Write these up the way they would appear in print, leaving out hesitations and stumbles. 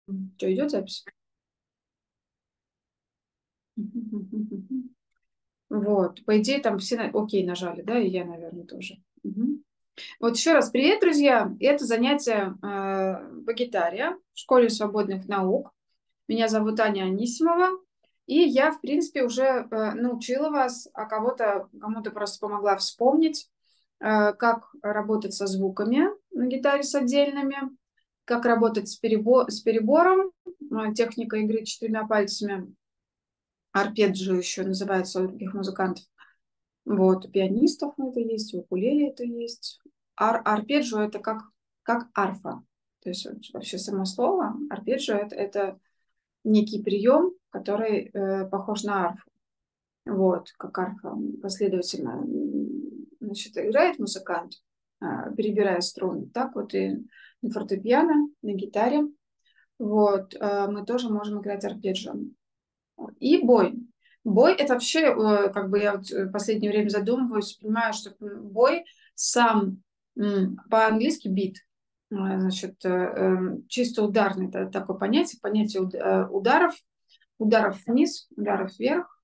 Что, идет запись? Вот, по идее, там все окей нажали, да, и я, наверное, тоже. Мгм. Вот еще раз привет, друзья. Это занятие по гитаре в школе свободных наук. Меня зовут Аня Анисимова. И я, в принципе, уже научила вас, а кому-то просто помогла вспомнить, как работать со звуками на гитаре с отдельными, как работать с перебором, техника игры четырьмя пальцами. Арпеджио еще называется у других музыкантов. Вот, у пианистов это есть, у укулеле это есть. Арпеджио это как арфа. То есть вообще само слово арпеджио это некий прием, который похож на арфу. Вот, как арфа последовательно значит, играет музыкант, перебирая струны. Так вот и на фортепиано, на гитаре. Вот, мы тоже можем играть арпеджио. И бой. Бой это вообще, как бы я вот в последнее время задумываюсь, понимаю, что бой сам по-английски бит, значит, чисто ударный, это такое понятие ударов вниз, ударов вверх.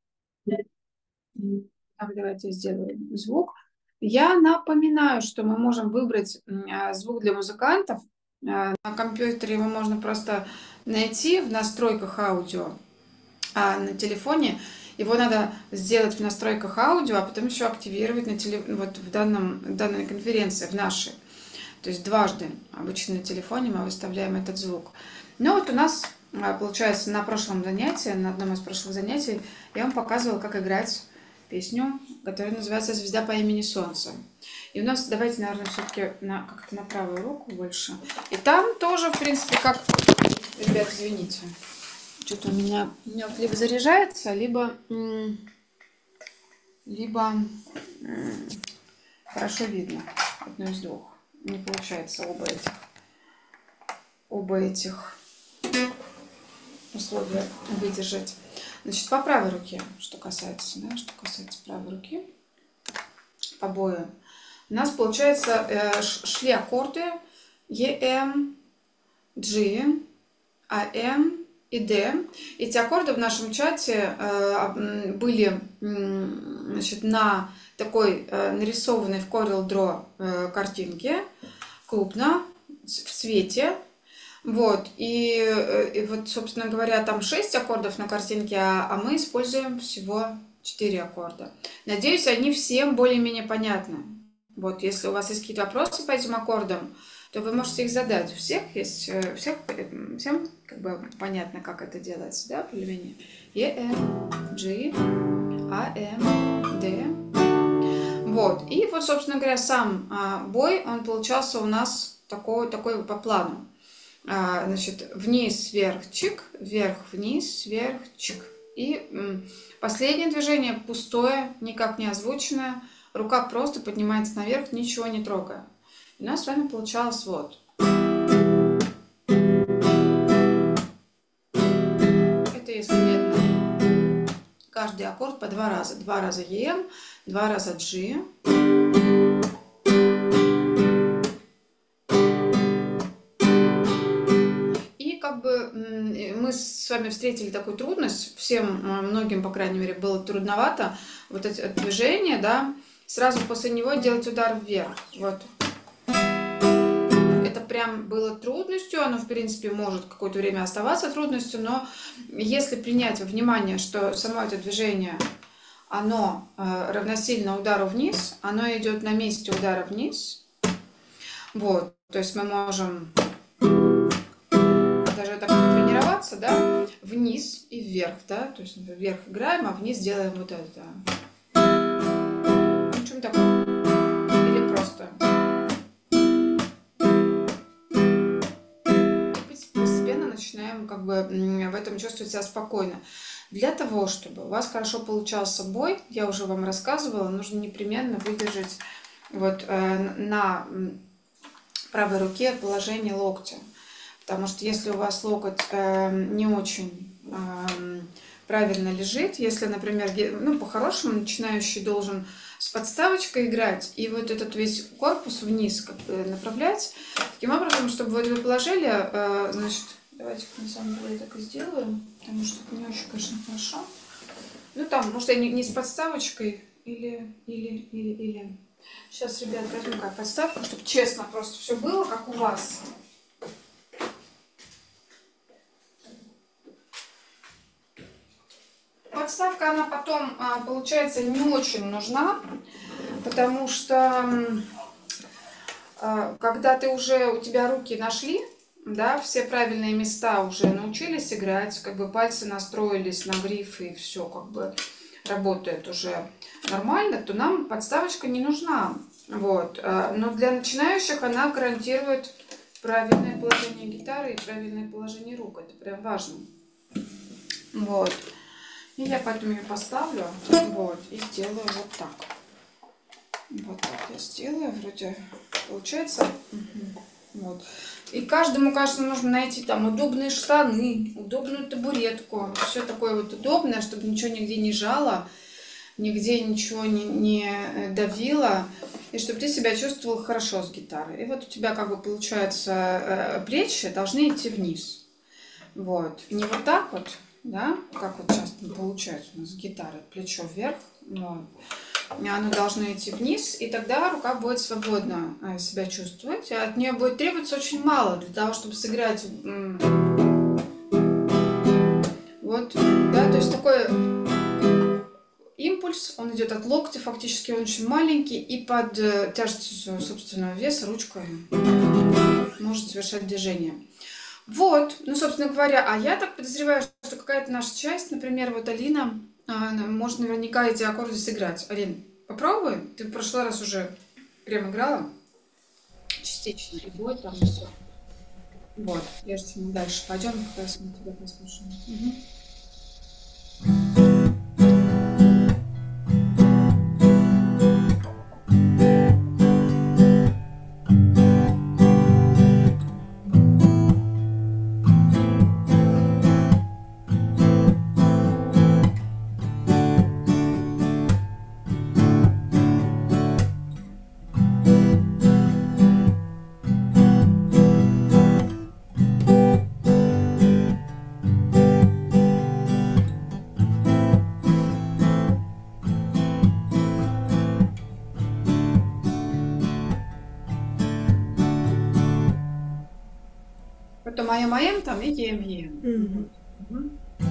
Так, давайте я сделаю звук. Я напоминаю, что мы можем выбрать звук для музыкантов. На компьютере его можно просто найти в настройках аудио. А на телефоне его надо сделать в настройках аудио, а потом еще активировать вот в данной конференции, в нашей. То есть дважды обычно на телефоне мы выставляем этот звук. Но вот у нас, получается, на прошлом занятии, на одном из прошлых занятий, я вам показывала, как играть песню, которая называется «Звезда по имени Солнце». И у нас, давайте, наверное, все-таки как-то на правую руку больше. И там тоже, в принципе, как... Ребят, извините. Что-то у меня вот либо заряжается, либо хорошо видно. Одно из двух. Не получается оба этих условия выдержать. Значит, по правой руке, что касается правой руки, по бою, у нас получается шли аккорды EM, G, AM и D. Эти аккорды в нашем чате были значит, на такой нарисованной в Corel Draw картинке крупно, в цвете. Вот, и вот, собственно говоря, там 6 аккордов на картинке, а мы используем всего 4 аккорда. Надеюсь, они всем более-менее понятны. Вот, если у вас есть какие-то вопросы по этим аккордам, то вы можете их задать. У всех есть, всем как бы понятно, как это делается, да, более-менее. E, M, G, A, M, D. Вот, и вот, собственно говоря, сам бой, он получался у нас такой по плану. Значит, вниз, вверх, чик, вверх, вниз, вверх, чик. И последнее движение пустое, никак не озвученное. Рука просто поднимается наверх, ничего не трогая. У нас с вами получалось вот. Это если медленно. Каждый аккорд по 2 раза. 2 раза EM, 2 раза G. И как бы мы с вами встретили такую трудность. Многим, по крайней мере, было трудновато вот это движение, да, сразу после него делать удар вверх. Вот. Это прям было трудностью, оно, в принципе, может какое-то время оставаться трудностью, но если принять во внимание, что само это движение, оно равносильно удару вниз, оно идет на месте удара вниз, вот, то есть мы можем даже так тренироваться, да, вниз и вверх, да, то есть вверх играем, а вниз делаем вот это. Ну, чем такое? Или просто... начинаем как бы в этом чувствовать себя спокойно. Для того, чтобы у вас хорошо получался бой, я уже вам рассказывала, нужно непременно выдержать вот на правой руке положение локтя. Потому что если у вас локоть не очень правильно лежит, если, например, ну, по-хорошему начинающий должен с подставочкой играть и вот этот весь корпус вниз как бы направлять, таким образом, чтобы вот вы положили, значит, Давайте на самом деле так и сделаем, потому что это не очень, конечно, хорошо. Ну там, может, я не с подставочкой или. Сейчас, ребят, возьму как подставку, чтобы честно просто все было, как у вас. Подставка, она потом, получается, не очень нужна, потому что когда ты уже, у тебя руки нашли, да, все правильные места уже научились играть, как бы пальцы настроились на гриф и все как бы работает уже нормально, то нам подставочка не нужна. Вот. Но для начинающих она гарантирует правильное положение гитары и правильное положение рук. Это прям важно. Вот. И я потом ее поставлю. Вот. И сделаю вот так. Вот так я сделаю. Вроде получается. Вот. И каждому, кажется, нужно найти там удобные штаны, удобную табуретку. Все такое вот удобное, чтобы ничего нигде не жало, нигде ничего не давило. И чтобы ты себя чувствовал хорошо с гитарой. И вот у тебя как бы получается плечи должны идти вниз. Вот. Не вот так вот, да, как вот часто получается у нас с гитарой. Плечо вверх. Вот. Оно должно идти вниз, и тогда рука будет свободно себя чувствовать. От нее будет требоваться очень мало для того, чтобы сыграть. Вот, да, то есть такой импульс, он идет от локтя, фактически он очень маленький, и под тяжестью собственного веса ручка может совершать движение. Вот, ну, собственно говоря, а я так подозреваю, что какая-то наша часть, например, вот Алина, может наверняка эти аккорды сыграть. Алин, попробуй. Ты в прошлый раз уже прям играла. Частично. И бой там и все. Вот. Прежде чем мы дальше пойдем, как раз мы тебя послушаем. Угу. Потом аем-аем там и ем-ем. Угу.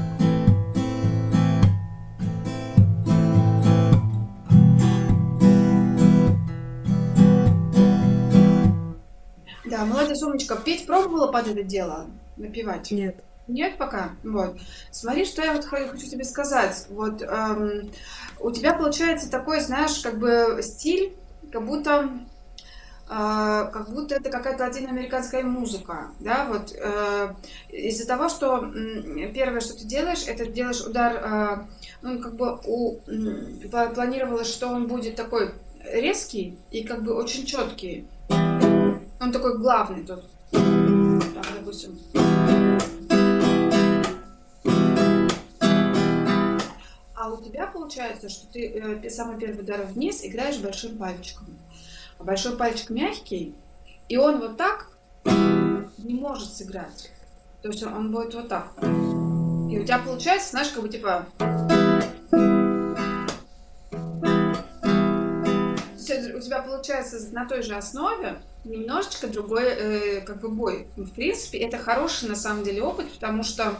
Да, молодец, умничка. Петь пробовала под это дело? Напевать? Нет. Нет пока? Вот. Смотри, что я вот хочу тебе сказать. Вот у тебя получается такой, знаешь, как бы стиль, как будто это какая-то латиноамериканская музыка, да, вот из-за того, что первое, что ты делаешь, это делаешь удар, ну, как бы планировалось, что он будет такой резкий и как бы очень четкий, он такой главный тут, так, допустим. А у тебя получается, что ты самый первый удар вниз играешь большим пальчиком. Большой пальчик мягкий, и он вот так не может сыграть. То есть он будет вот так. И у тебя получается, знаешь, как бы типа... У тебя получается на той же основе немножечко другой как бы бой. В принципе, это хороший на самом деле опыт, потому что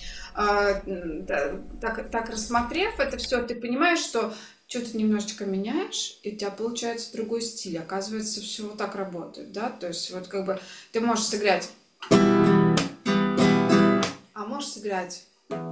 так рассмотрев это все, ты понимаешь, что что-то немножечко меняешь, и у тебя получается другой стиль. Оказывается, все вот так работает, да? То есть вот как бы ты можешь сыграть, а можешь сыграть.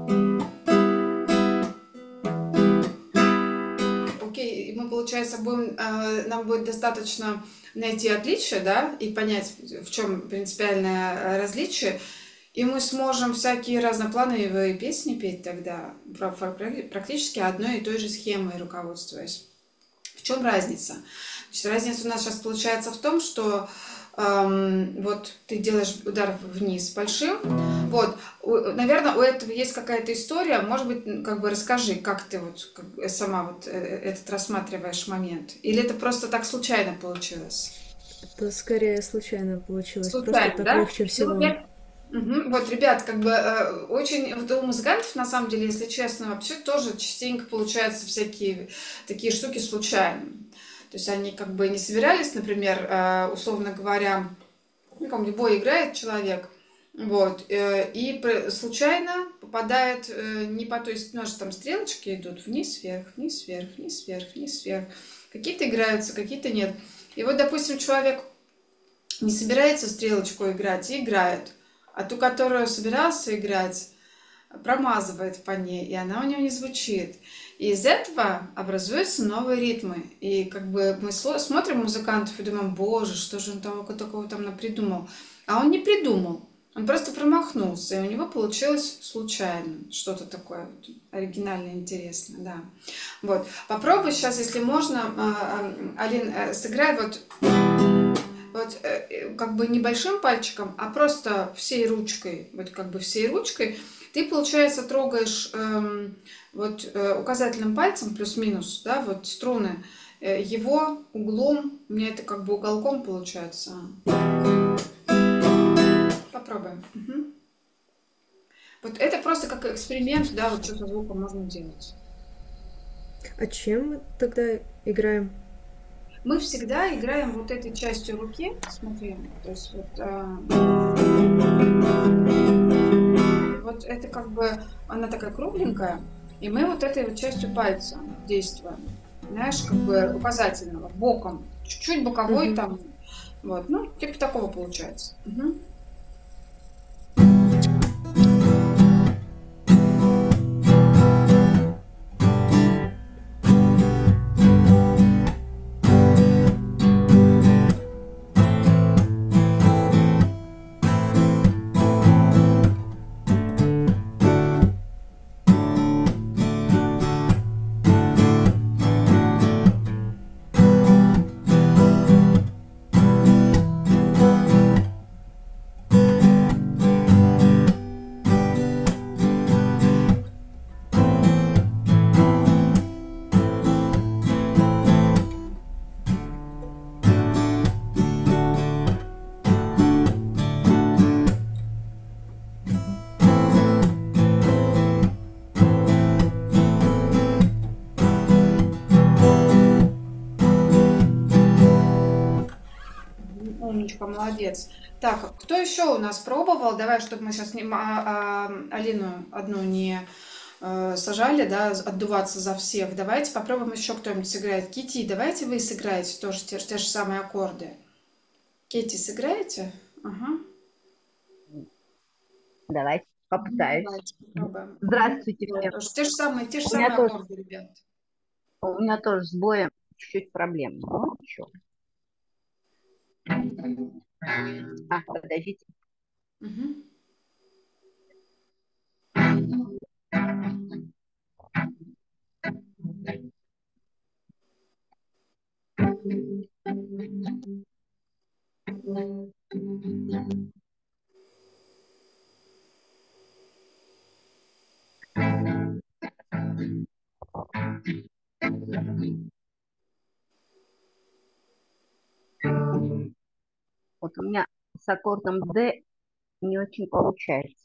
Окей, и мы, получается, нам будет достаточно найти отличие, да, и понять, в чем принципиальное различие. И мы сможем всякие разноплановые песни петь тогда практически одной и той же схемой руководствуясь. В чем разница? Значит, разница у нас сейчас получается в том, что вот ты делаешь удар вниз большим. Вот, наверное, у этого есть какая-то история. Может быть, как бы расскажи, как ты вот сама вот этот рассматриваешь момент. Или это просто так случайно получилось? Это скорее случайно получилось. Случайно, Просто так да? легче всего. Ну, Вот, ребят, как бы очень вот у музыкантов, на самом деле, если честно, вообще тоже частенько получаются всякие такие штуки случайно. То есть они как бы не собирались, например, условно говоря, ну, там любой играет человек, вот, и случайно попадает не по той, у нас же там стрелочки идут вниз, вверх, вниз, вверх, вниз, вверх, вниз, вверх. Какие-то играются, какие-то нет. И вот, допустим, человек не собирается стрелочку играть и играет, а ту, которую собирался играть, промазывает по ней, и она у него не звучит. И из этого образуются новые ритмы. И как бы мы смотрим музыкантов и думаем, боже, что же он такого там напридумал. А он не придумал. Он просто промахнулся, и у него получилось случайно что-то такое вот оригинальное, интересное, да. Вот. Попробуй сейчас, если можно, Алин, сыграй вот как бы небольшим пальчиком, а просто всей ручкой, вот как бы всей ручкой, ты, получается, трогаешь вот указательным пальцем плюс-минус, да, вот струны, его углом, у меня это как бы уголком получается. Попробуем. Мгм. Вот это просто как эксперимент, да, вот что со звуком можно делать. А чем мы тогда играем? Мы всегда играем вот этой частью руки, смотри, то есть вот, вот это как бы, она такая кругленькая, и мы вот этой вот частью пальца действуем, знаешь, как бы указательного, боком, чуть-чуть боковой Мгм. там, вот, ну, типа такого получается. Мгм. Умничка, молодец. Так, кто еще у нас пробовал? Давай, чтобы мы сейчас Алину одну не сажали, да, отдуваться за всех. Давайте попробуем еще кто-нибудь сыграет. Кити, давайте вы сыграете тоже те же самые аккорды. Кити, сыграете? Ага. Давайте Ну, попытаюсь. давайте попробуем. Мгм. Здравствуйте Вот, всем. тоже те же У меня самые тоже, аккорды, ребят. у меня тоже с боем чуть-чуть проблем. Ну, ничего. Подождите. Мгм. Вот у меня с аккордом D не очень получается.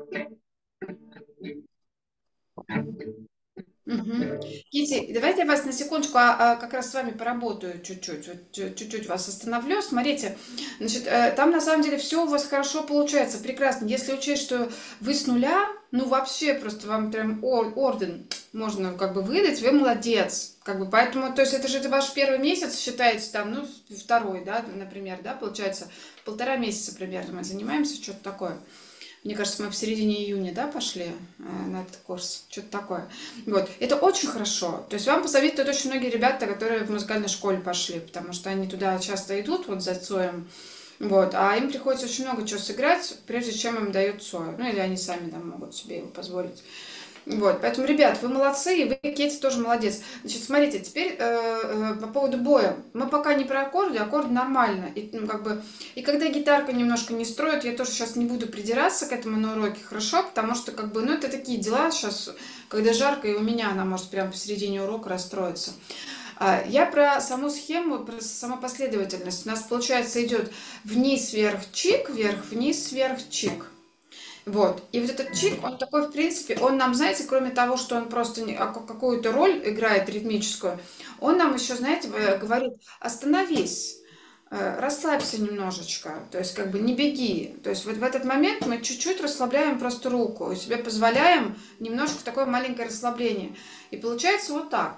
Мгм. Кити, давайте я вас на секундочку как раз с вами поработаю чуть-чуть, вот чуть-чуть вас остановлю. Смотрите, значит, там на самом деле все у вас хорошо получается, прекрасно. Если учесть, что вы с нуля, ну вообще просто вам прям орден можно как бы выдать, вы молодец. Как бы, поэтому, то есть это же это ваш первый месяц, считаете там, ну, второй, да, например, да, получается, 1,5 месяца примерно мы занимаемся, что-то такое. Мне кажется, мы в середине июня, да, пошли на этот курс, что-то такое. Вот, это очень хорошо. То есть вам посоветуют очень многие ребята, которые в музыкальной школе пошли, потому что они туда часто идут вот за Цоем, вот, а им приходится очень много чего сыграть, прежде чем им дают Цоя. Ну, или они сами там могут себе его позволить. Вот, поэтому, ребят, вы молодцы, и вы, Кетти, тоже молодец. Значит, смотрите, теперь по поводу боя. Мы пока не про аккорды, аккорды нормально. И, ну, как бы, и когда гитарка немножко не строит, я тоже сейчас не буду придираться к этому на уроке, хорошо? Потому что, как бы, ну, это такие дела сейчас, когда жарко, и у меня она может прямо посередине урока расстроиться. Я про саму схему, про саму последовательность. У нас, получается, идет вниз, вверх, чик, вверх, вниз, вверх, чик. Вот. И вот этот чик, он такой, в принципе, он нам, знаете, кроме того, что он просто какую-то роль играет ритмическую, он нам еще, знаете, говорит, остановись, расслабься немножечко, то есть как бы не беги. То есть вот в этот момент мы чуть-чуть расслабляем просто руку и себе позволяем немножко такое маленькое расслабление. И получается вот так.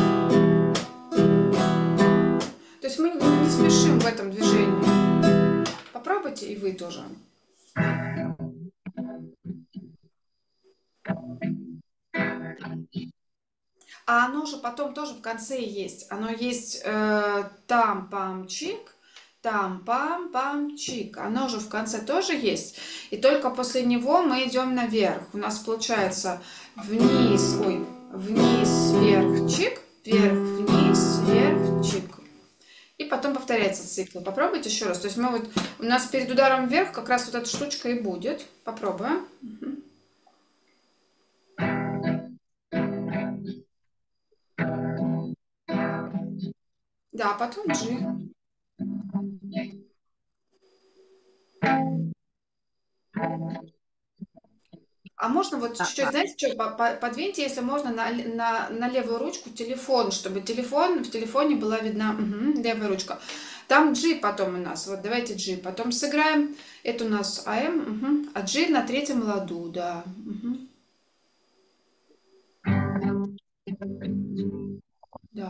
То есть мы не спешим в этом движении. Попробуйте и вы тоже. А оно же потом тоже в конце есть. Оно есть там-пам-чик, там-пам-пам-чик. Оно же в конце тоже есть. И только после него мы идем наверх. У нас получается вниз, ой, вниз, вверх, чик, вверх, вниз, вверх, чик. И потом повторяется цикл. Попробуйте еще раз. То есть мы вот, у нас перед ударом вверх как раз вот эта штучка и будет. Попробуем. Да, потом G. А можно вот чуть-чуть, Ага. знаете, что, подвиньте, если можно, на левую ручку телефон, чтобы в телефоне была видна левая ручка. Там G потом у нас, вот давайте G, потом сыграем. Это у нас АМ, а G на третьем ладу, да. Да.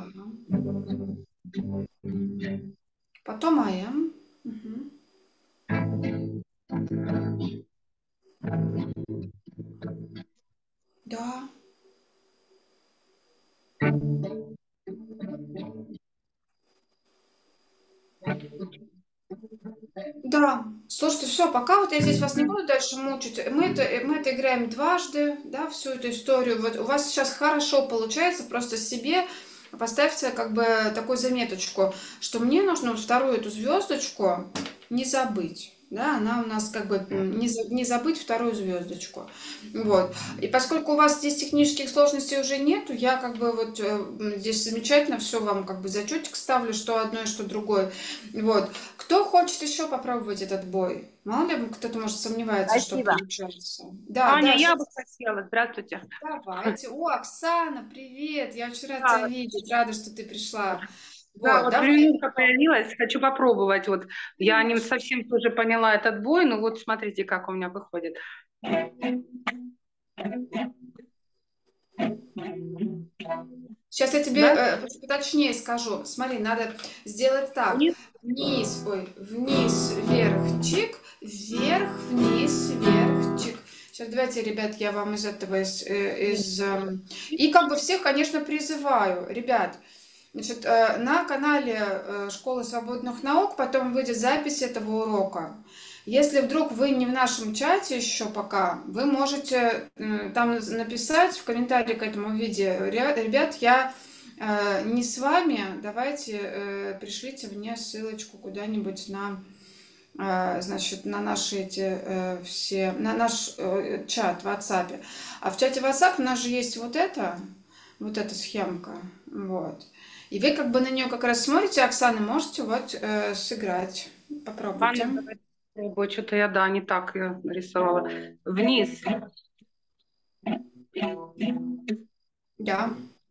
Потом АМ. Да. Да, слушайте, все, пока вот я здесь вас не буду дальше мучить. Мы это играем дважды, да, всю эту историю. Вот у вас сейчас хорошо получается, просто себе поставьте как бы такую заметочку, что мне нужно вот вторую эту звездочку не забыть. Да, она у нас как бы не забыть вторую звездочку. Вот. И поскольку у вас здесь технических сложностей уже нету, я как бы вот здесь замечательно все вам как бы зачетик ставлю, что одно и что другое. Вот. Кто хочет еще попробовать этот бой? Мало ли кто-то, может, сомневается, что Спасибо. получается. Да, Аня, да, я бы сейчас. хотела. Здравствуйте. Давайте. О, Оксана, привет. Я очень рада тебя Да, видеть. Рада, что ты пришла. да, Вот, вот давай. прививка появилась, хочу попробовать. Вот я не совсем тоже поняла этот бой, но вот смотрите, как у меня выходит. Сейчас я тебе Да? поточнее скажу. Смотри, надо сделать так. Вниз? Вниз, ой, вниз, вверх, чик, вверх, вниз, вверх, чик. Сейчас давайте, ребят, я вам из этого, и как бы всех, конечно, призываю. Ребят, значит, на канале Школы свободных наук потом выйдет запись этого урока. Если вдруг вы не в нашем чате еще пока, вы можете там написать в комментарии к этому видео: ребят, я не с вами, давайте пришлите мне ссылочку куда-нибудь на, значит, на наши эти все, на наш чат в WhatsApp. А в чате WhatsApp у нас же есть вот эта схемка, вот. И вы как бы на нее как раз смотрите, Оксана, можете вот сыграть. Попробуйте. Аня, давай попробуй. Что-то я, да, не так ее нарисовала. Вниз. Да,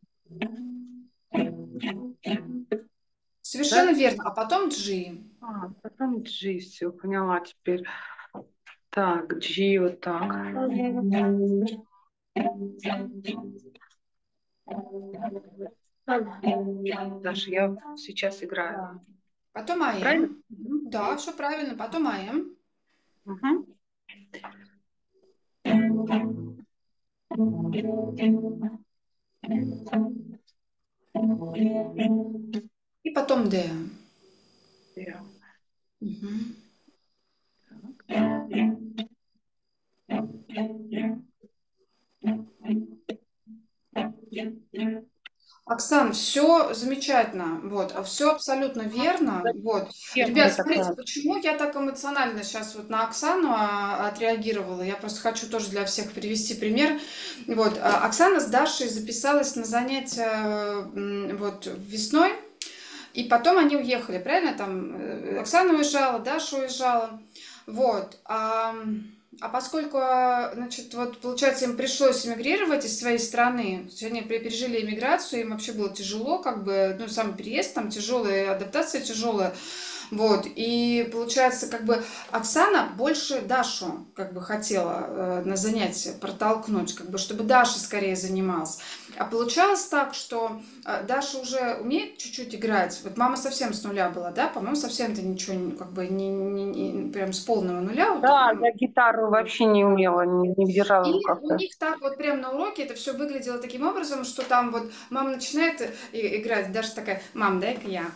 Да? совершенно верно. А потом G. А, потом G, все, поняла теперь. Так, G вот так. Даша, я сейчас играю. Да. Потом Правильно? АМ. Да, все правильно. Потом АМ. Угу. И потом Д. Я. Мгм. Оксан, все замечательно, вот, все абсолютно верно, вот. Схема Ребят, смотрите, такая. почему я так эмоционально сейчас вот на Оксану отреагировала, я просто хочу тоже для всех привести пример. Вот, Оксана с Дашей записалась на занятия вот весной, и потом они уехали, правильно? Там Оксана уезжала, Даша уезжала, вот. А поскольку, значит, вот, получается, им пришлось эмигрировать из своей страны, то есть они пережили эмиграцию, им вообще было тяжело, как бы, ну, сам переезд там тяжелый, адаптация тяжелая, вот, и получается, как бы Оксана больше Дашу, как бы, хотела на занятия протолкнуть, как бы, чтобы Даша скорее занималась. А получалось так, что Даша уже умеет чуть-чуть играть. Вот мама совсем с нуля была, да? По-моему, совсем-то ничего, как бы, прям с полного нуля. Вот, Да, я гитару вообще не умела, не держала в и руках. у них так вот прям на уроке это все выглядело таким образом, что там вот мама начинает играть, Даша такая: мам, дай-ка я.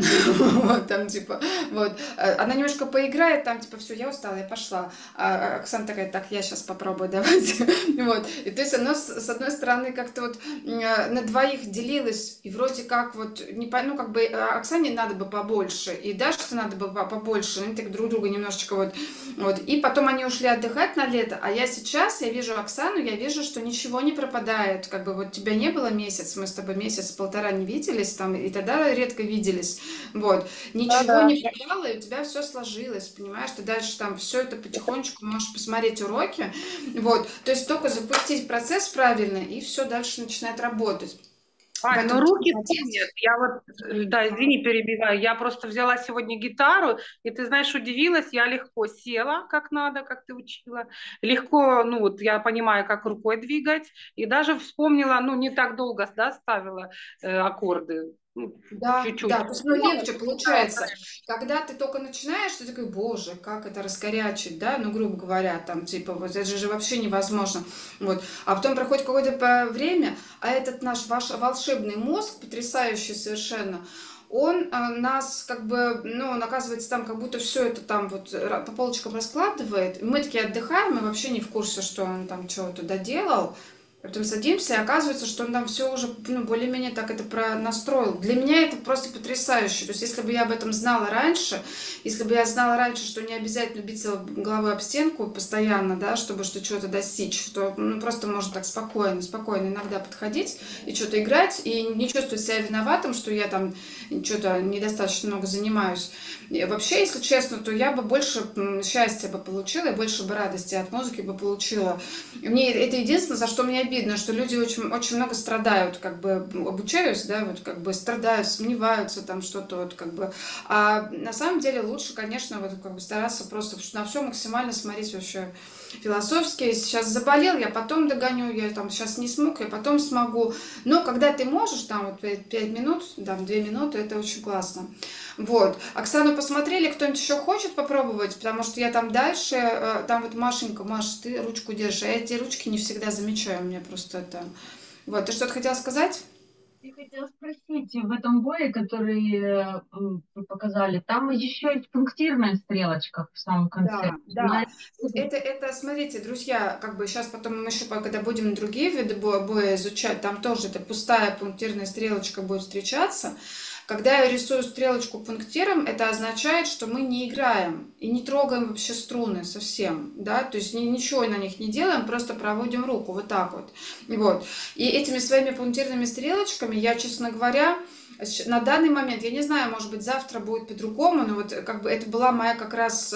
Вот там типа, вот. Она немножко поиграет, там типа, все, я устала, я пошла. А Оксана такая: так, я сейчас попробую, давайте. Вот. И то есть оно, с одной стороны, как-то вот на двоих делилось, и вроде как вот, ну как бы Оксане надо бы побольше, и Даше надо бы побольше, они так друг друга немножечко вот. И потом они ушли отдыхать на лето, а я вижу Оксану, я вижу, что ничего не пропадает. Как бы вот тебя не было месяц, мы с тобой месяц-полтора не виделись, там, и тогда редко виделись. Вот. Ничего Да-да. не пропало, и у тебя все сложилось, понимаешь? Ты дальше там все это потихонечку можешь посмотреть уроки. Вот. То есть только запустить процесс правильно, и все дальше начинает работать. Ань, ну Поэтому ты руки помнят. молодец. Я вот, да, извини, перебиваю. Я просто взяла сегодня гитару, и ты знаешь, удивилась, я легко села, как надо, как ты учила. Легко, ну вот я понимаю, как рукой двигать. И даже вспомнила, ну не так долго, да, ставила аккорды. Ну, Да, чуть-чуть. да, то есть, ну, легче получается. Когда ты только начинаешь, ты такой: боже, как это раскорячить, да, ну, грубо говоря, там, типа, вот это же вообще невозможно. Вот. А потом проходит какое-то время, а этот наш ваш волшебный мозг, потрясающий совершенно, он нас как бы, ну, он оказывается там, как будто все это там вот по полочкам раскладывает. И мы такие отдыхаем, мы вообще не в курсе, что он там чего-то доделал. Потом садимся, и оказывается, что он там все уже, ну, более-менее так это настроил. Для меня это просто потрясающе. То есть, если бы я об этом знала раньше, если бы я знала раньше, что не обязательно биться головой об стенку постоянно, да, чтобы что чего-то достичь, то, ну, просто можно так спокойно, спокойно иногда подходить и что-то играть, и не чувствовать себя виноватым, что я там что-то недостаточно много занимаюсь. И вообще, если честно, то я бы больше счастья бы получила, и больше бы радости от музыки бы получила. Мне это единственное, за что мне обидно, что люди очень, очень много страдают, как бы обучаюсь, да, вот как бы страдают, сомневаются там что-то, вот как бы. А на самом деле лучше, конечно, вот как бы стараться просто на все максимально смотреть вообще философски. Сейчас заболел, я потом догоню, я там сейчас не смог, я потом смогу. Но когда ты можешь, там вот 5 минут, там 2 минуты, это очень классно. Вот. Оксану посмотрели, кто-нибудь еще хочет попробовать, потому что я там дальше, там вот Машенька, Маш, ты ручку держишь, а я эти ручки не всегда замечаю, у меня просто это... Вот, ты что-то хотела сказать? Я хотела спросить, в этом бое, который вы показали, там еще есть пунктирная стрелочка в самом конце. Да, да. Это, смотрите, друзья, как бы сейчас потом мы еще, когда будем другие виды боя изучать, там тоже эта пустая пунктирная стрелочка будет встречаться. Когда я рисую стрелочку пунктиром, это означает, что мы не играем и не трогаем вообще струны совсем, да, то есть ничего на них не делаем, просто проводим руку вот так вот. Вот. И этими своими пунктирными стрелочками я, честно говоря, на данный момент, я не знаю, может быть, завтра будет по-другому, но вот как бы это была моя как раз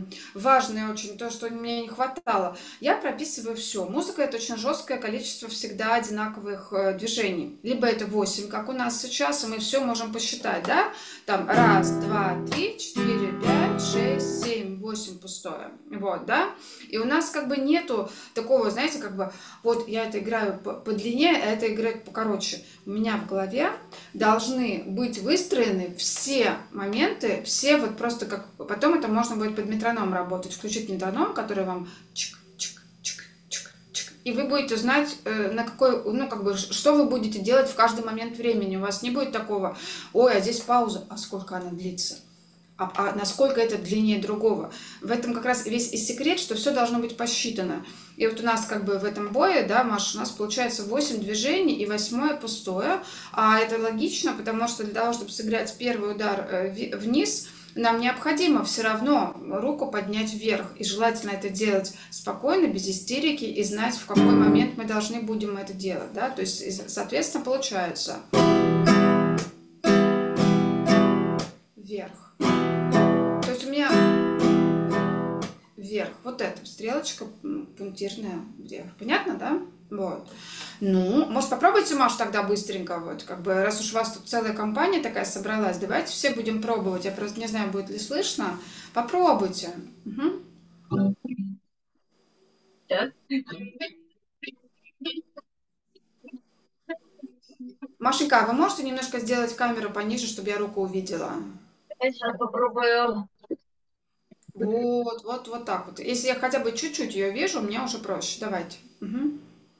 важная очень, то, что мне не хватало. Я прописываю все. Музыка — это очень жесткое количество всегда одинаковых движений. Либо это 8, как у нас сейчас, и мы все можем посчитать, да? Там раз, два, три, 4, 5, 6, 7, 8 пустое. Вот, да? И у нас как бы нету такого, знаете, как бы вот я это играю по длине, а это играет покороче. У меня в голове должны быть выстроены все моменты, все вот просто как... Потом это можно будет под метроном работать, включить метроном, который вам чик, чик, чик, чик, чик. И вы будете знать, на какой, ну, как бы, что вы будете делать в каждый момент времени. У вас не будет такого: ой, а здесь пауза, а сколько она длится? А насколько это длиннее другого. В этом как раз весь и секрет, что все должно быть посчитано. И вот у нас как бы в этом бое, да, Маша, у нас получается 8 движений и 8 пустое. А это логично, потому что для того, чтобы сыграть первый удар вниз, нам необходимо все равно руку поднять вверх. И желательно это делать спокойно, без истерики, и знать, в какой момент мы должны будем это делать. Да? То есть, соответственно, получается вверх. То есть у меня вверх. Вот эта стрелочка пунктирная вверх. Понятно, да? Вот. Ну, может, попробуйте, Маш, тогда быстренько, вот, как бы, раз уж у вас тут целая компания такая собралась, давайте все будем пробовать. Я просто не знаю, будет ли слышно. Попробуйте. Угу. Сейчас. Машенька, а вы можете немножко сделать камеру пониже, чтобы я руку увидела? Я сейчас попробую. Вот так вот. Если я хотя бы чуть-чуть ее вижу, мне уже проще. Давайте. Угу.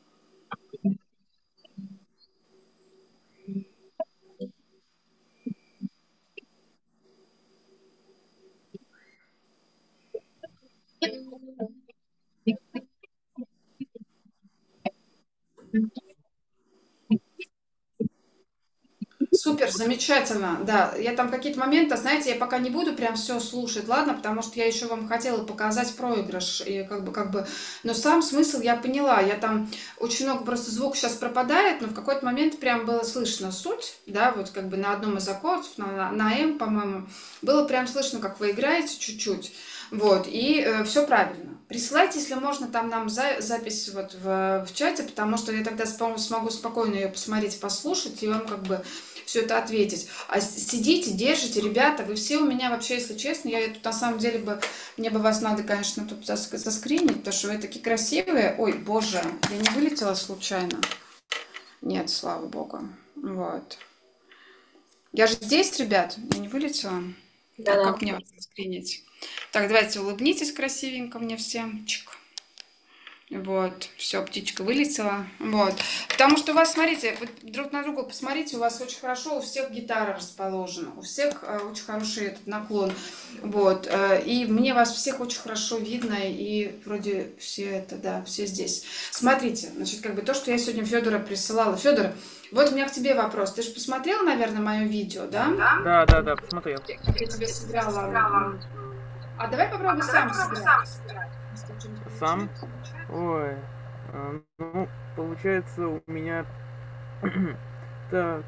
Супер, замечательно. Да, я там какие-то моменты, знаете, я пока не буду прям все слушать, ладно, потому что я еще вам хотела показать проигрыш, и но сам смысл я поняла. Я там очень много, просто звук сейчас пропадает, но в какой-то момент прям было слышно суть, да, вот как бы на одном из аккордов, на М, по-моему, было прям слышно, как вы играете чуть-чуть, вот, и все правильно. Присылайте, если можно, там нам запись вот в чате, потому что я тогда смогу спокойно ее посмотреть, послушать, и вам как бы все это ответить. А сидите, держите, ребята, вы все у меня вообще, если честно, я тут на самом деле мне бы вас надо, конечно, тут заскринить, потому что вы такие красивые. Ой, боже, я не вылетела случайно? Нет, слава богу. Вот. Я же здесь, ребят, я не вылетела. Да. Так, как мне вас заскринить? Так, давайте улыбнитесь красивенько мне всем. Чик. Вот, все, птичка вылетела. Вот. Потому что у вас, смотрите, вы друг на друга посмотрите, у вас очень хорошо, у всех гитара расположена, у всех очень хороший этот наклон. Вот. И мне вас всех очень хорошо видно, и вроде все это, да, все здесь. Смотрите, значит, как бы то, что я сегодня Федора присылала. Федор, вот у меня к тебе вопрос. Ты же посмотрел, наверное, мое видео, да? Да, посмотрел. Я тебе сыграла. А давай попробуй сам сыграть. Сам? Ой, ну, получается у меня... Так...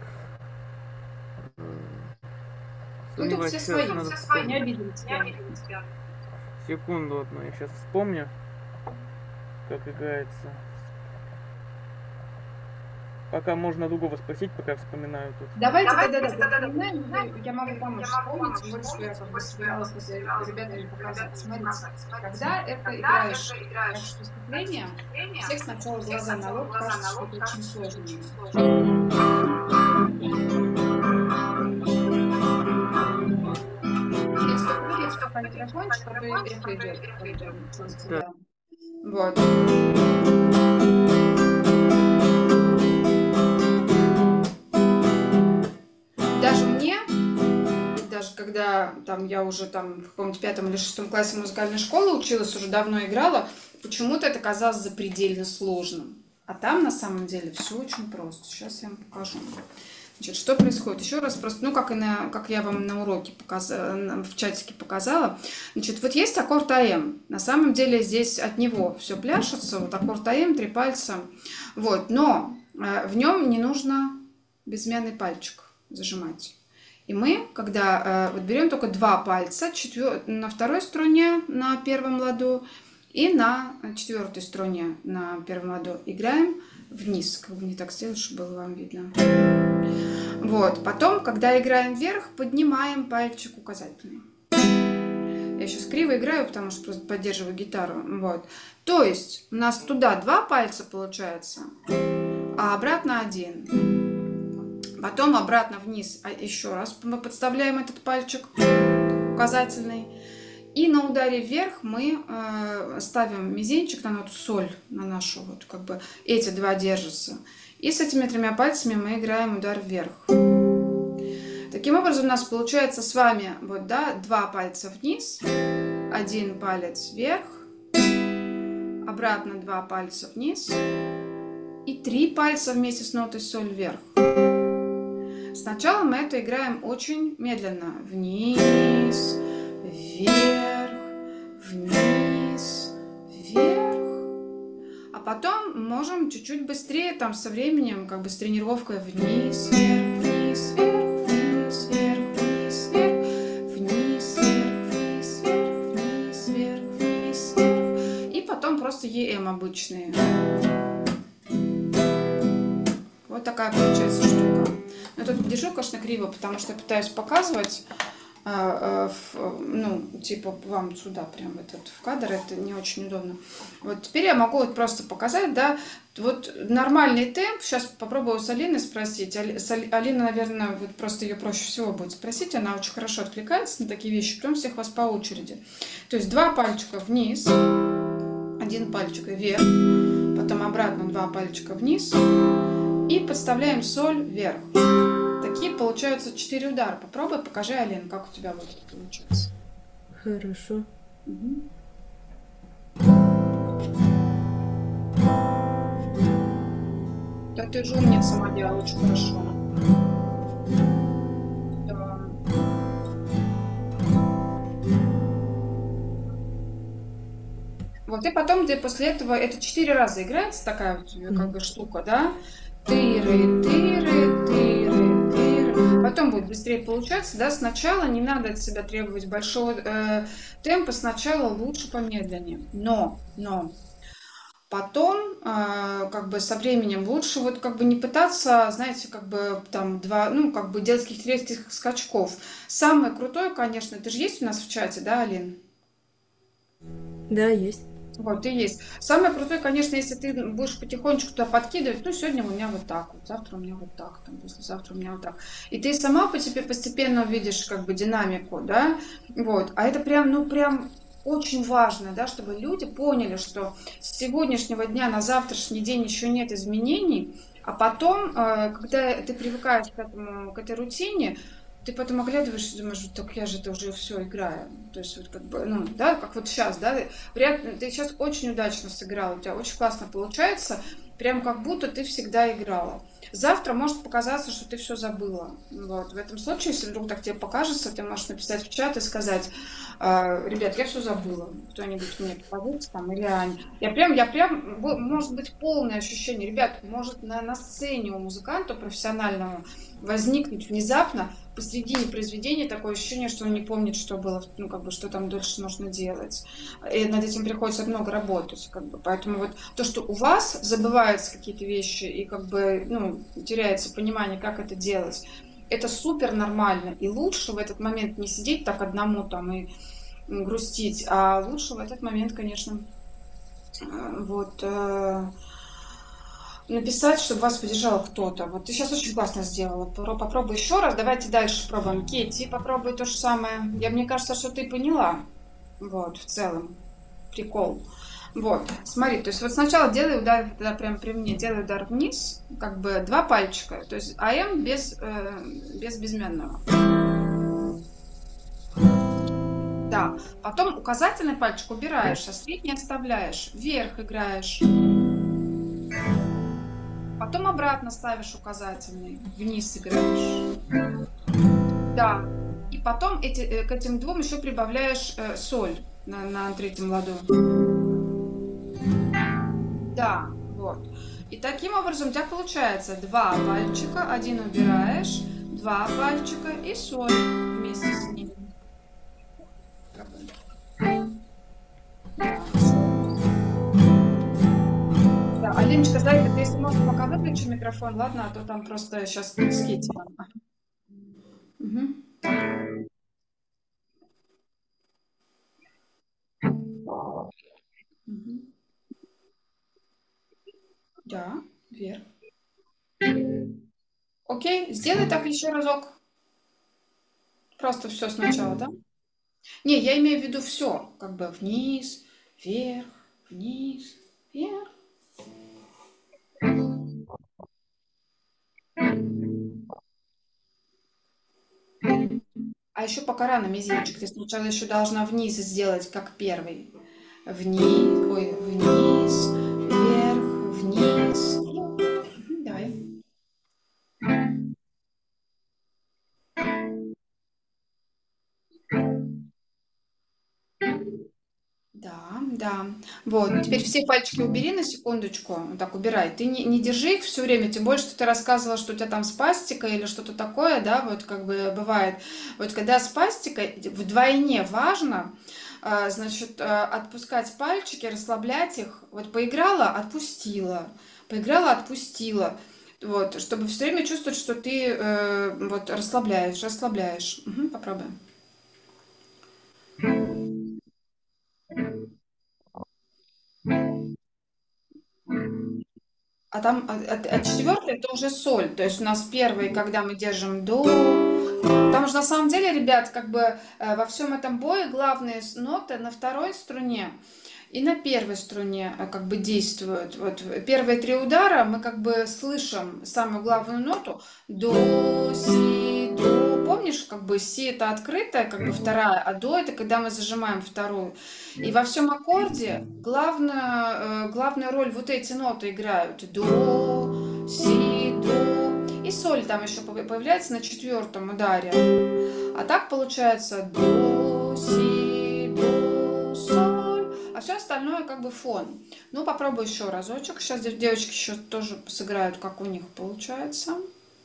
Ну, тут все свои, не обидели тебя. Секунду одну, я сейчас вспомню, как играется. Пока можно другого спросить, пока вспоминаю тут. Давайте тогда, я могу помочь вспомнить, тем более, что я как бы собиралась после ребятам показать. Смотрите, когда это играешь выступление, у всех сначала глаза на лоб, кажется, что это очень сложно. Если вы видите, как микрофончик, чтобы эхо идет. Да. Вот. Даже когда там я уже там в каком-то 5 или 6 классе музыкальной школы училась, уже давно играла, почему-то это казалось запредельно сложным. А там на самом деле все очень просто. Сейчас я вам покажу. Значит, что происходит? Еще раз просто, ну, как я вам на уроке в чатике показала. Значит, вот есть аккорд АМ. На самом деле здесь от него все пляшется. Вот аккорд АМ, 3 пальца. Вот, но в нем не нужно безымянный пальчик зажимать. И мы, когда вот берем только 2 пальца на второй струне на первом ладу и на 4-й струне на первом ладу, играем вниз. Как бы не так сделать, чтобы было вам видно. Вот. Потом, когда играем вверх, поднимаем пальчик указательный. Я сейчас криво играю, потому что просто поддерживаю гитару. Вот. То есть у нас туда 2 пальца получается, а обратно 1. Потом обратно вниз, еще раз мы подставляем этот пальчик указательный. И на ударе вверх мы ставим мизинчик на ноту соль, на нашу, вот как бы эти 2 держатся. И с этими 3 пальцами мы играем удар вверх. Таким образом у нас получается с вами вот, да, 2 пальца вниз, 1 палец вверх, обратно 2 пальца вниз и 3 пальца вместе с нотой соль вверх. Сначала мы это играем очень медленно. Вниз, вверх, вниз, вверх. А потом можем чуть-чуть быстрее, там со временем, как бы с тренировкой вниз, вверх, вниз, вверх, вниз, вверх, вниз, вверх, вниз, вверх, вниз, вверх, вниз, вверх, вниз, просто ЕМ обычные. Вот такая получается штука. Но тут держу, конечно, криво, потому что я пытаюсь показывать, ну, типа вам сюда, прям в кадр, это не очень удобно. Вот теперь я могу вот просто показать, да, вот нормальный темп. Сейчас попробую с Алиной спросить. Алина, наверное, вот просто ее проще всего будет спросить, она очень хорошо откликается на такие вещи, прям всех вас по очереди. То есть 2 пальчика вниз, 1 пальчик вверх, потом обратно 2 пальчика вниз и подставляем соль вверх. Такие получаются 4 удара. Попробуй, покажи, Алин, как у тебя будет получаться. Хорошо. Угу. Да ты же умница моя, очень хорошо. Да. Вот и потом ты после этого, это 4 раза играется такая вот как бы штука, да? Тыры, тыры, тыры, тыры. Потом будет быстрее получаться, да? Сначала не надо от себя требовать большого темпа, сначала лучше помедленнее. Но потом, как бы со временем лучше вот как бы не пытаться, знаете, как бы там как бы делать каких-то резких скачков. Самое крутое, конечно, это же есть у нас в чате, да, Алин? Да, есть. Вот, и есть. Самое крутое, конечно, если ты будешь потихонечку туда подкидывать, ну, сегодня у меня вот так, вот, завтра у меня вот так, там, послезавтра у меня вот так. И ты сама по себе постепенно увидишь, как бы, динамику, да, вот. А это прям, ну, прям очень важно, да, чтобы люди поняли, что с сегодняшнего дня на завтрашний день еще нет изменений, а потом, когда ты привыкаешь к этой рутине, ты потом оглядываешься и думаешь, так я же это уже все играю. То есть вот как бы, ну, да, как вот сейчас, да, ты сейчас очень удачно сыграла, у тебя очень классно получается, прям как будто ты всегда играла. Завтра может показаться, что ты все забыла. Вот. В этом случае, если вдруг так тебе покажется, ты можешь написать в чат и сказать, ребят, я все забыла. Кто-нибудь мне попадется там, или Аня. Я прям, может быть, полное ощущение. Ребят, может на сцене у музыканта профессионального возникнуть внезапно посредине произведения такое ощущение, что он не помнит, что было, ну, как бы, что там дальше нужно делать. И над этим приходится много работать, как бы. Поэтому вот то, что у вас забываются какие-то вещи и, как бы, ну, теряется понимание, как это делать, это супер нормально. И лучше в этот момент не сидеть так одному там и грустить, а лучше в этот момент, конечно, вот, написать, чтобы вас поддержал кто-то. Вот ты сейчас очень классно сделала. Попробуй еще раз. Давайте дальше пробуем. Кетти, попробуй то же самое. Мне кажется, что ты поняла. Вот, в целом. Прикол. Вот, смотри, то есть вот сначала делай удар, тогда прям при мне, делай удар вниз, как бы 2 пальчика, то есть АМ без безменного. Да, потом указательный пальчик убираешь, а средний оставляешь, вверх играешь. Потом обратно ставишь указательный, вниз играешь. Да. И потом к этим 2 еще прибавляешь соль на 3-м ладу. Да, вот. И таким образом у тебя получается 2 пальчика, 1 убираешь, 2 пальчика и соль вместе с ними. Да, Алиночка, дай, ты если можешь пока выключи микрофон, ладно, а то там просто сейчас с Кити. Угу. Угу. Да, вверх. Окей, сделай так еще разок. Просто все сначала, да? Не, я имею в виду все, как бы вниз, вверх, вниз, вверх. А еще пока рано, мизинчик, ты сначала еще должна вниз сделать, как первый. Вниз, ой, вниз, вверх, вниз. Давай. Да. Вот, теперь все пальчики убери на секундочку. Вот так убирай. Ты не держи их все время, тем более, что ты рассказывала, что у тебя там спастика или что-то такое, да, вот как бы бывает. Вот когда спастика, вдвойне важно значит, отпускать пальчики, расслаблять их. Вот поиграла, отпустила. Поиграла, отпустила. Вот, чтобы все время чувствовать, что ты вот расслабляешь, расслабляешь. Мгм, попробуем. А там четвертый это уже соль. То есть у нас первый, когда мы держим до. Потому что на самом деле, ребят, как бы во всем этом бое главные ноты на второй струне и на первой струне как бы действуют. Вот первые три удара мы как бы слышим самую главную ноту до, си, до. Помнишь, как бы си это открытая, как бы вторая, а до это когда мы зажимаем вторую. И во всем аккорде главную роль вот эти ноты играют. До, си, до. И соль там еще появляется на четвертом ударе. А так получается до, си, до, соль. А все остальное как бы фон. Ну, попробуй еще разочек. Сейчас девочки еще тоже сыграют, как у них получается.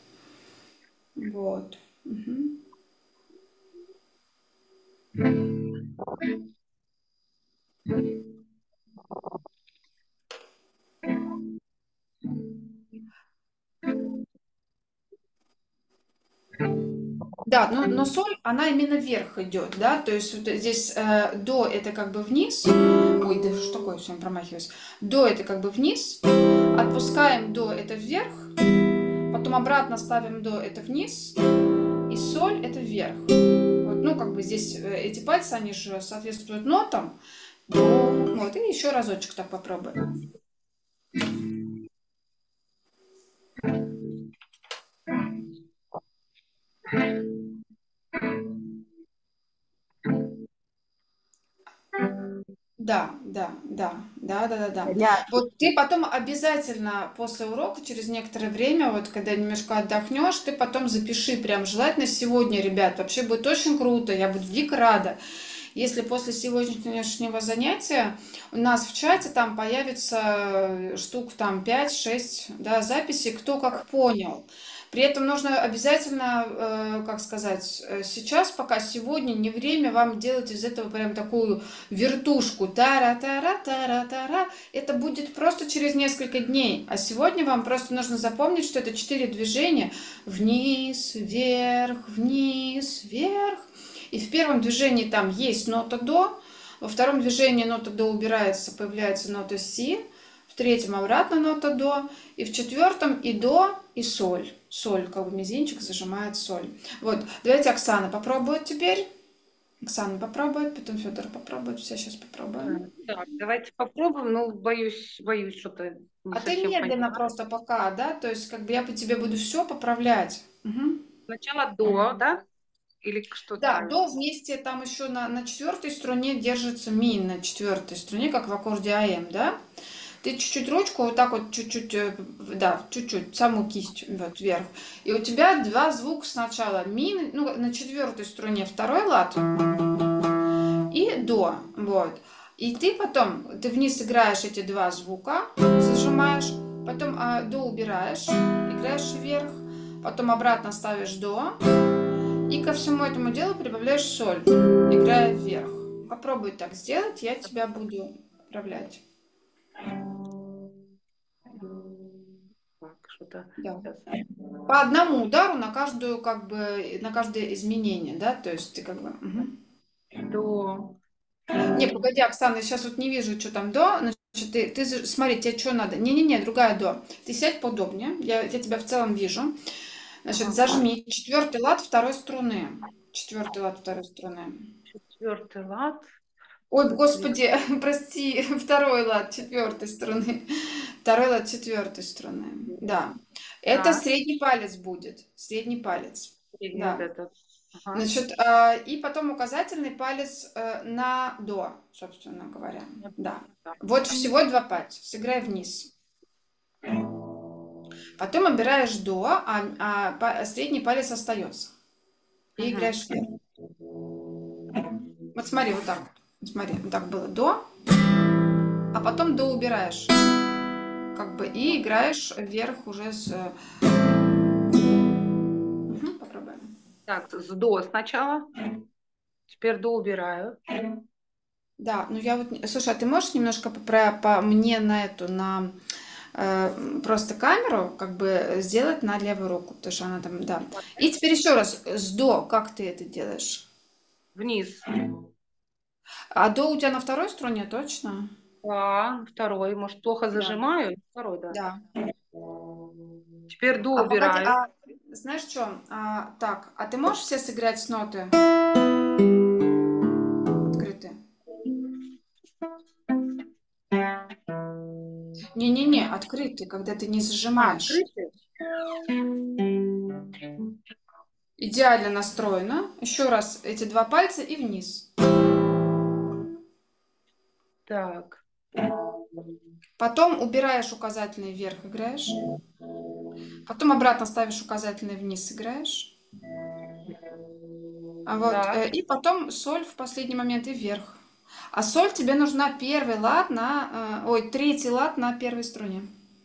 Вот. Мгм. Да, но соль, она именно вверх идет, да, то есть вот здесь до это как бы вниз, ой, да что такое, все промахиваюсь, до это как бы вниз, отпускаем до это вверх, потом обратно ставим до это вниз, и соль это вверх. Вот, ну, как бы здесь эти пальцы, они же соответствуют нотам, вот, и еще разочек так попробуем. Да. Я Вот ты потом обязательно после урока, через некоторое время, вот когда немножко отдохнешь, ты потом запиши, прям желательно сегодня, ребят, вообще будет очень круто, я буду дико рада. Если после сегодняшнего занятия у нас в чате там появится штук там 5-6, да, записей, кто как понял. При этом нужно обязательно, как сказать, сейчас, пока сегодня не время вам делать из этого прям такую вертушку. Тара-тара-тара-тара. Это будет просто через несколько дней. А сегодня вам просто нужно запомнить, что это 4 движения. Вниз, вверх, вниз, вверх. И в первом движении там есть нота до, во втором движении нота до убирается, появляется нота си, в третьем обратно нота до, и в четвертом и до, и соль. Соль, как бы мизинчик зажимает соль. Вот, давайте Оксана попробует теперь. Оксана попробует, потом Федор попробует, все сейчас попробуем. Так, давайте попробуем. Ну, боюсь, что-то не А ты совсем медленно понимаю. просто пока, да? То есть как бы я по тебе буду все поправлять. Мгм. Сначала до, да? Или что Да, ставим? до вместе там еще на четвертой струне держится ми на четвертой струне, как в аккорде АМ, да? Ты чуть-чуть ручку вот так вот чуть-чуть, да, чуть-чуть, саму кисть вот вверх. И у тебя два звука сначала ми, ну, на четвертой струне второй лад и до, вот. И ты потом, ты вниз играешь эти два звука, зажимаешь, потом до убираешь, играешь вверх, потом обратно ставишь до, и ко всему этому делу прибавляешь соль, играя вверх. Попробуй так сделать, я тебя буду поправлять. Так, что-то Да. сейчас. По одному удару на каждую, как бы, на каждое изменение, да, то есть ты как бы... мгм. До. Не, погоди, Оксана, я сейчас вот не вижу, что там до, значит, смотри, тебе что надо? Не-не-не, другая до. Ты сядь поудобнее, я тебя в целом вижу. Значит, зажми четвертый лад второй струны. Четвертый лад второй струны. Четвертый лад. Ой, господи, прости, второй лад четвертой струны. Второй лад четвертой струны. Да. Это Так. средний палец будет. Средний палец. Средний Да. вот этот. Ага. Значит, и потом указательный палец на до, собственно говоря. Да. Так. Вот всего два пальца. Сыграй вниз. Потом убираешь до, а средний палец остается. И Мгм. играешь вверх. Вот смотри, вот так. Смотри, вот так было до, а потом до убираешь. Как бы и играешь вверх уже с... попробуем. Так, с до сначала. Теперь до убираю. Да, ну я вот, слушай, а ты можешь немножко по мне на эту, на просто камеру, как бы сделать на левую руку, потому что она там, да. И теперь еще раз, с до, как ты это делаешь? Вниз. А до у тебя на второй струне, точно? Да, второй. Может, плохо Да, зажимаю? Второй, да. да. Теперь до А погоди, убираю. знаешь что? Так, а ты можешь все сыграть с ноты открытые? Не-не-не, открытые, когда ты не зажимаешь. Открытый? Идеально настроено. Еще раз эти два пальца и вниз. Так. Потом убираешь указательный вверх, играешь. Потом обратно ставишь указательный вниз, играешь. Так. И потом соль в последний момент и вверх. А соль тебе нужна первый лад третий лад на первой струне.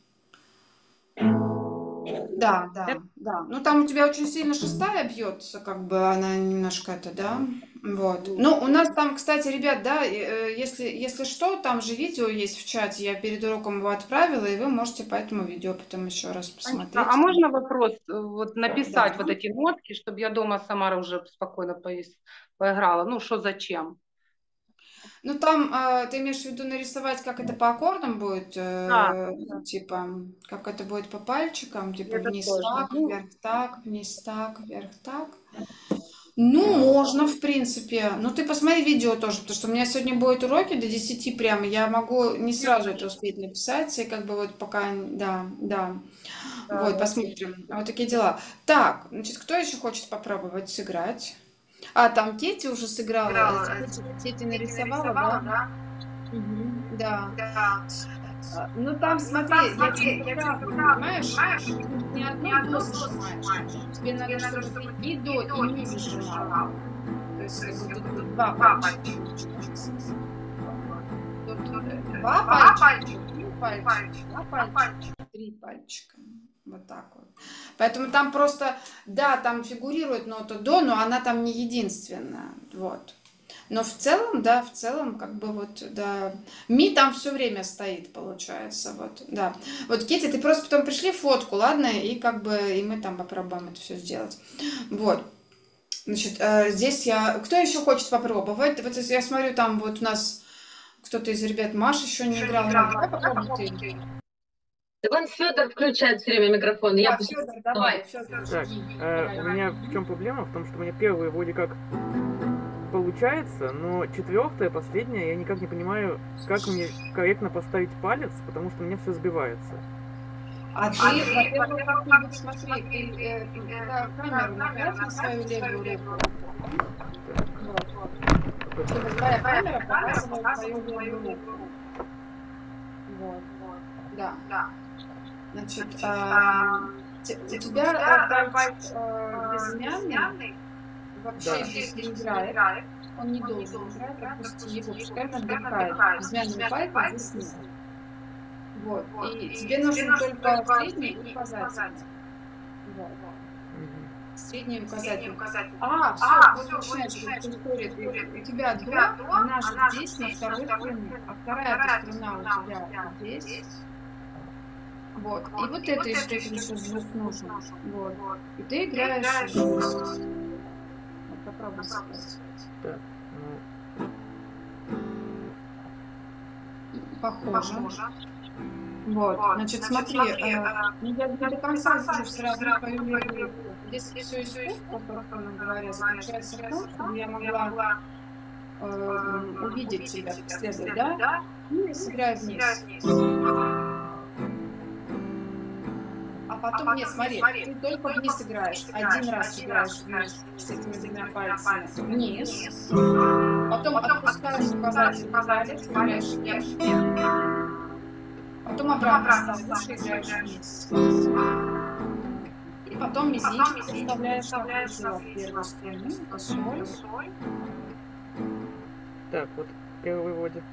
Да, да, да. Ну там у тебя очень сильно шестая бьется, как бы она немножко это, да. Вот. Ну, у нас там, кстати, ребят, да, если что, там же видео есть в чате, я перед уроком его отправила, и вы можете по этому видео потом еще раз посмотреть. А можно вопрос? Вот написать Да. вот эти нотки, чтобы я дома сама уже спокойно поиграла. Ну, что зачем? Ну, там ты имеешь в виду нарисовать, как это по аккордам будет, Да, типа, как это будет по пальчикам, типа это вниз сложно. так, вверх так, вниз так, вверх так. Ну, можно, в принципе. Ну, ты посмотри видео тоже, потому что у меня сегодня будут уроки до 10 прямо. Я могу не сразу это успеть написать, и как бы вот пока, да, да. Да, Вот, да. посмотрим. Вот такие дела. Так, значит, кто еще хочет попробовать сыграть? Там Кетти уже сыграла. Кетти нарисовала, да? Мгм, да. Ну, там, смотри, я тебе поправлю, понимаешь? Тут не одно до зажимаешь. Тебе надо, чтобы ты и до, и ми зажимала. То есть, как бы тут два пальчика. Тут два пальчика, три пальчика, два пальчика, три пальчика. Вот так вот. Поэтому там просто, да, там фигурирует нота до, но она там не единственная. Вот. Но в целом, да, в целом, как бы вот, да, ми там все время стоит, получается, вот, да. Вот, Кити, ты просто потом пришли фотку, ладно, и как бы, и мы там попробуем это все сделать. Вот. Значит, здесь кто еще хочет попробовать? Вот я смотрю, там вот у нас кто-то из ребят, Маша еще не играл. Давай попробуй ты. Да вон Федор включает все время микрофон. Да, Федор, давай, Федор, Так, жги. у меня в чем проблема? В том, что у меня первые вроде как получается, но четвертая, последняя, я никак не понимаю, как мне корректно поставить палец, потому что у меня все сбивается. А ты, во-первых, как-нибудь смотри, ты камеру направь на свою левую руку. Вот. Чтобы твоя камера показывала твою левую руку. Вот. Да. Значит, у тебя пальчик безымянный вообще здесь не играет. Он не должен играть, отпусти его, пускай он отдыхает. Безымянный палец здесь нет. Вот. И тебе нужен только средний и указательный. Вот. Средний и указательный. Все, вот начинается история. У тебя до, она же здесь на второй струне, а вторая струна у тебя здесь. Вот. И вот это еще звук нужен. Вот. И ты играешь. Вот, попробуй сказать. Так, Похоже. Вот, значит, смотри, я не до конца скажу сразу твою левую руку. Здесь все искусство, по-простому говоря, заключается в том, чтобы я могла увидеть тебя как следует, да? И сыграю вниз. А потом, нет, смотри, ты только вниз играешь. Один раз играешь вниз с этими двумя пальцами. Вниз. Потом отпускаешь указательный палец, играешь вверх. Потом обратно ставишь и играешь вниз. И потом мизинчик вставляешь в первую струну, это соль. так, вот первый вводит.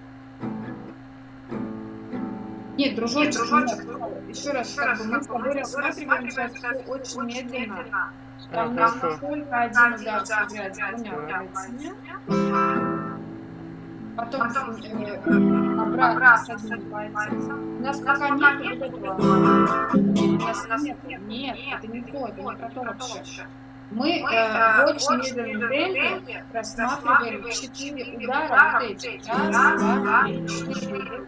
Нет, дружочек, еще раз, как бы мы с тобой рассматриваем сейчас все очень медленно. Там нужно только один удар сыграть двумя пальцами. потом обратно с одним пальцем. У нас пока нет вот этого. У нас нет, это не то, это не про то вообще. Мы в очень медленном темпе рассматриваем 4 удара вот эти. Раз, два, три, 4.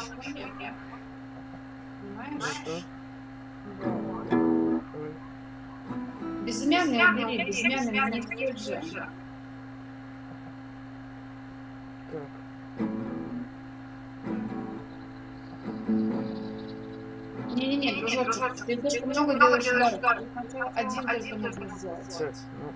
Понимаешь? Безымянные убери, безымянные не входят же. Так. Не-не-не, дружочек, ты слишком много делаешь ударов. Сначала один только нужно сделать. Так,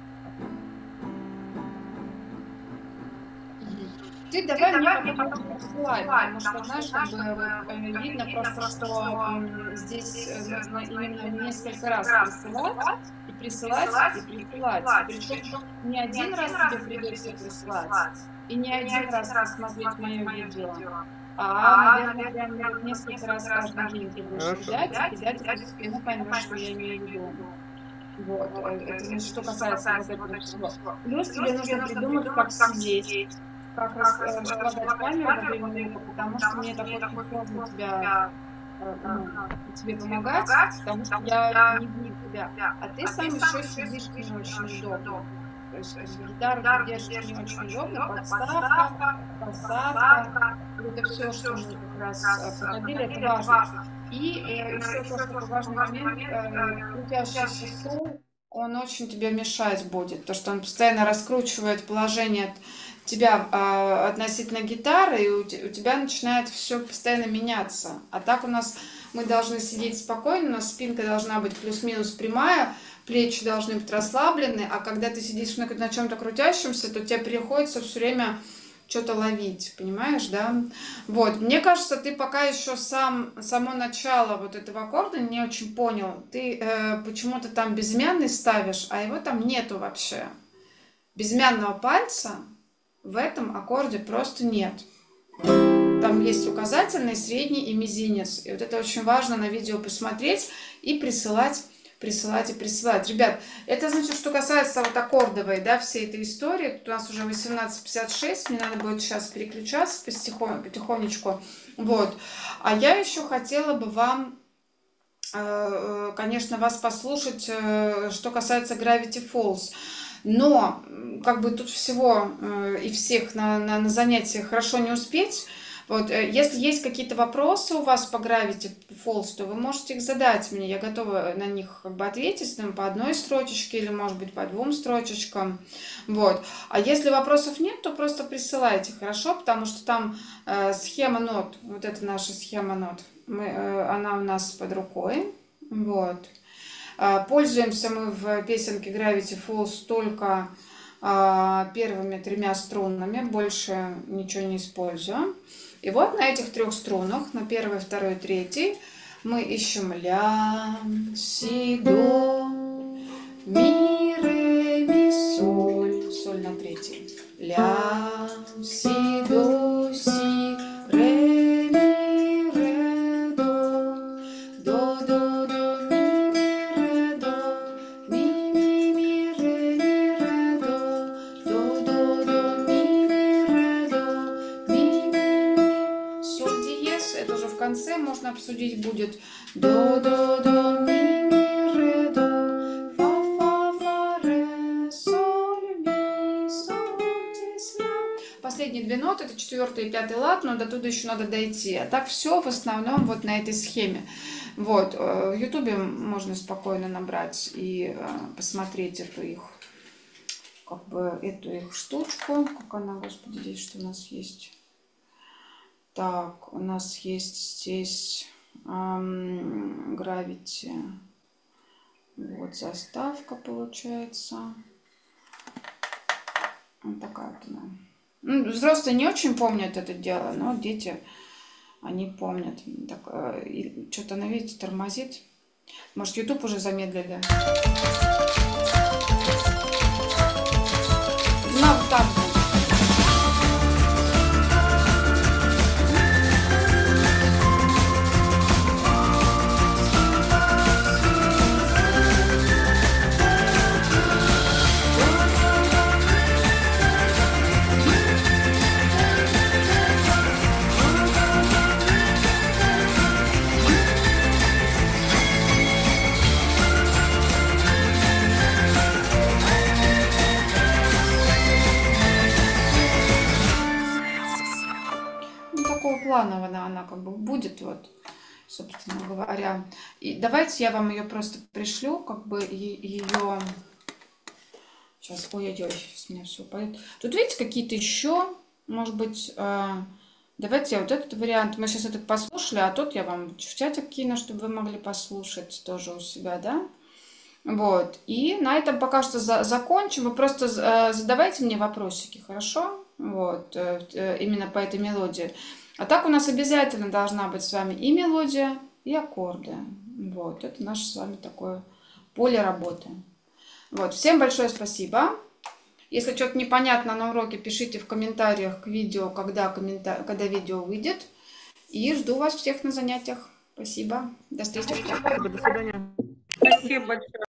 Ты давай мне потом присылай, потому что, знаешь, как бы видно просто, что здесь нужно именно несколько раз присылать. Причем не один раз тебе придется присылать, и не один раз посмотреть мое видео, наверное, прям несколько раз каждый день ты будешь кидать, и постепенно поймешь, что я имею в виду. Вот, это значит, что касается вот этого всего. Плюс тебе нужно придумать, как сидеть, как располагать камеру во время урока, потому что мне так очень сложно тебе помогать, потому что я не вижу тебя, а ты сам еще сидишь не очень удобно. То есть гитару ты держишь не очень удобно, подставка, посадка, это все, что мы как раз проходили, это важно. И еще такой важный момент, крутящийся стул, он очень тебе мешать будет, то что он постоянно раскручивает положение тебя относительно гитары, и у тебя начинает все постоянно меняться. А так у нас мы должны сидеть спокойно, у нас спинка должна быть плюс-минус прямая, плечи должны быть расслаблены, а когда ты сидишь на чем-то крутящемся, то тебе приходится все время что-то ловить, понимаешь, да? Вот, мне кажется, ты пока еще само начало вот этого аккорда не очень понял. Ты почему-то там безымянный ставишь, а его там нету вообще. Безымянного пальца в этом аккорде просто нет. Там есть указательный, средний и мизинец. И вот это очень важно на видео посмотреть и присылать. Ребят, это значит, что касается вот аккордовой, да, всей этой истории. Тут у нас уже 18:56, мне надо будет сейчас переключаться потихонечку. Вот. А я еще хотела бы вам, конечно, вас послушать, что касается Gravity Falls. Но как бы тут всего и всех на занятиях хорошо не успеть. Вот, если есть какие-то вопросы у вас по Gravity Falls, то вы можете их задать мне. Я готова на них как бы ответить по одной строчечке или, может быть, по 2 строчечкам. Вот. А если вопросов нет, то просто присылайте, хорошо? Потому что там схема нот, вот это наша схема нот, она у нас под рукой. Вот. Пользуемся мы в песенке Gravity Falls только первыми 3 струнами, больше ничего не используем. И вот на этих 3 струнах, на 1, 2, 3, мы ищем ля, си, до, ми, ре, ми, соль. Соль на 3. Ля, си, до, си, ре, ми, ре, до, до, ми, ре, до, ми, ре, до, до, ми, ре, до, ми. Соль диез, это уже в конце можно обсудить будет. До, ми, ре, до, фа, ре, соль, ми, диез, ля. Последние 2 ноты, это 4 и 5 лад, но до туда еще надо дойти. А так все в основном вот на этой схеме. Вот, в Ютубе можно спокойно набрать и посмотреть эту их штучку. Как она, господи, здесь что у нас есть? Так, у нас есть здесь Gravity. Вот заставка получается. Вот такая вот она. Ну, взрослые не очень помнят это дело, но дети, они помнят. Что-то она, видите, тормозит. Может, YouTube уже замедлили. На вот так вот. запланована, она как бы будет, вот, собственно говоря. И давайте я вам ее просто пришлю, как бы ее... Сейчас, ой-ой-ой, сейчас у меня все упадет. Тут видите какие-то еще, может быть, давайте я вот этот вариант, мы сейчас этот послушали, а тот я вам в чатик кину, чтобы вы могли послушать тоже у себя, да? Вот, и на этом пока что закончим. Вы просто задавайте мне вопросики, хорошо? Вот, именно по этой мелодии. А так у нас обязательно должна быть с вами и мелодия, и аккорды. Вот, это наше с вами такое поле работы. Вот, всем большое спасибо. Если что-то непонятно на уроке, пишите в комментариях к видео, когда видео выйдет. И жду вас всех на занятиях. Спасибо. До встречи. До свидания. Спасибо большое.